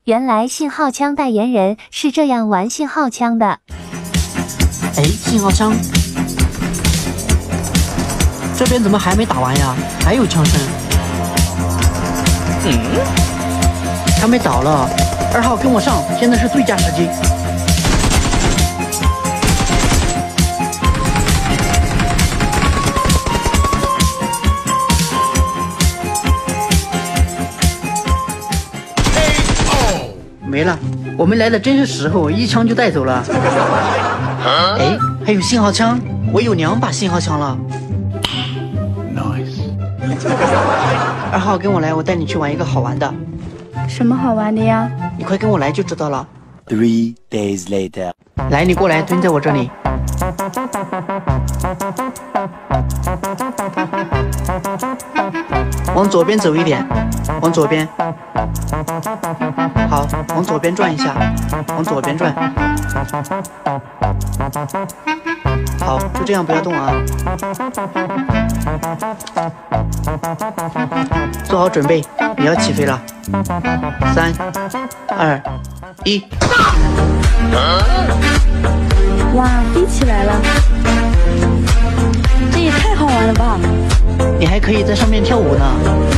原来信号枪代言人是这样玩信号枪的。 哎，信号枪，这边怎么还没打完呀？还有枪声。他没倒了，2号跟我上，现在是最佳时机。没了，我们来的真是时候，一枪就带走了。哎，还有信号枪，我有2把信号枪了。Nice。2号跟我来，我带你去玩一个好玩的。 什么好玩的呀？ 你快跟我来就知道了。 3 days later。 来，你过来，蹲在我这里。往左边走一点，往左边。好，往左边转一下，往左边转。好，就这样，不要动啊。做好准备，你要起飞了。3、2、1。 哇，飞起来了！这也太好玩了吧！ 你还可以在上面跳舞呢。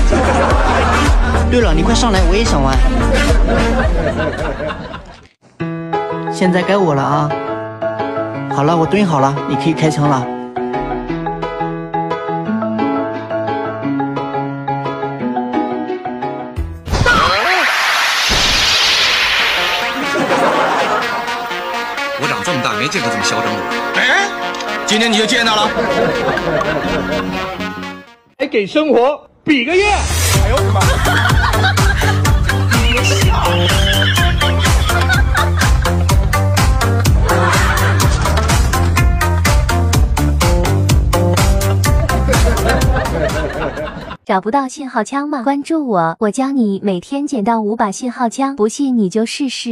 对了，你快上来，我也想玩。现在该我了啊！好了，我蹲好了，你可以开枪了。 我长这么大没见过这么嚣张的人。哎，今天你就见到了。 来给生活比个耶！哎呦我的妈！别笑。 找不到信号枪吗？关注我，我教你每天捡到5把信号枪，不信你就试试。